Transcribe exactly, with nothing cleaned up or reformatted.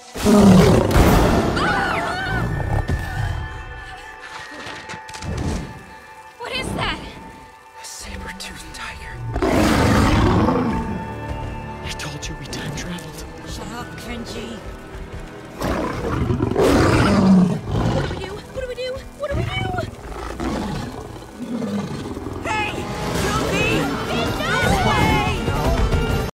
What is that? A saber-toothed tiger. I told you we time traveled. Shut up, Kenji.